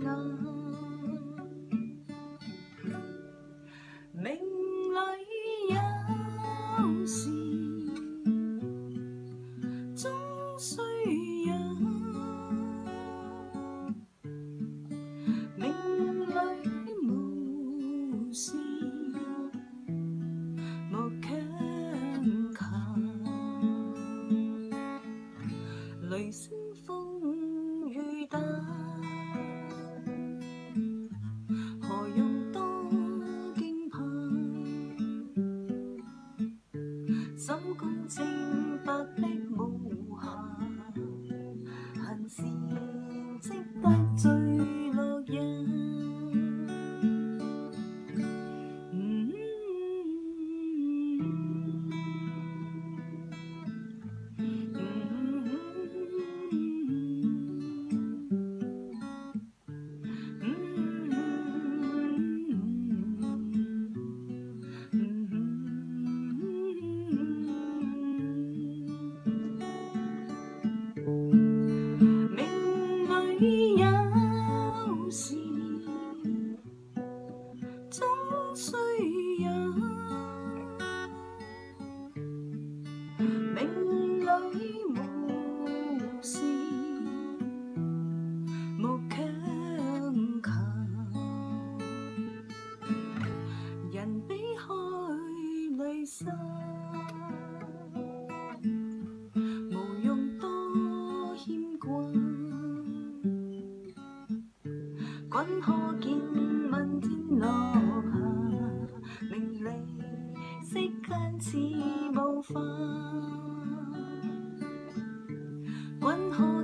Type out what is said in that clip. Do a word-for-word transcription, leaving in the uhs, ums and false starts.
眼，命里有时终须让，命里无事莫强求，雷声风雨打，何用多惊怕？心公正白璧无瑕，行善积得最乐人。有时终须让，命里无事莫强求，人比开离散，无用多牵挂。君可见问天落下，明离息间似雾化。君可